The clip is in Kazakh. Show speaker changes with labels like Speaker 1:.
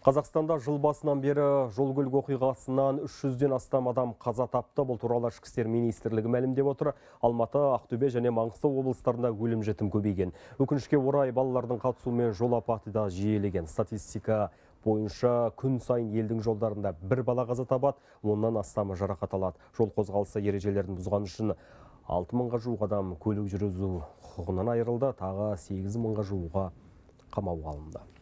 Speaker 1: Қазақстанда жыл басынан бері жол-көлік оқиғасынан 300-ден астам адам қаза тапты. Бұл туралы Ішкі істер министрлігі мәлімдеп отыр. Алматы, Ақтөбе және Маңғыстау облыстарында өлім-жітім көбейген. Өкінішке орай балалардың қатысуымен жол апаты да жиілеген. Статистика бойынша күн сайын елдің жолдарында бір бала қаза табады, оннан астамы жарақат алады. Жол қозғалысы ережелерін бұзған үшін 6 мыңға жуық адам көлік жүргізу құқығынан айырылды, тағы 8 мыңға жуығы қамауға алынды.